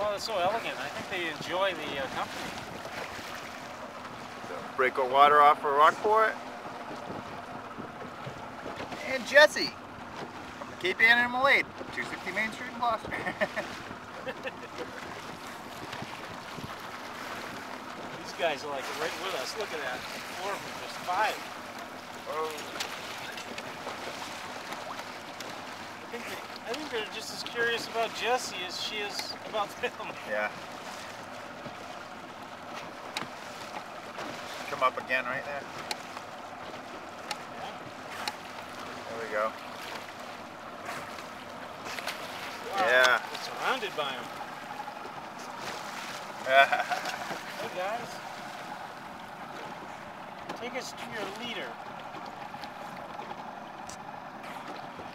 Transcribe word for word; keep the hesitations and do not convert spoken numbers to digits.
Well, it's so elegant. I think they enjoy the uh, company. So break our water off for Rockport. And Jessie from the Cape Animal Aid, two sixty Main Street in Gloucester. These guys are like right with us. Look at that. Four of them, just five. Oh. I think, they, I think they're just as curious about Jessie as she is about them. Yeah. Come up again right there. Yeah. There we go. Wow. Yeah. We're surrounded by them. Hey guys. Take us to your leader.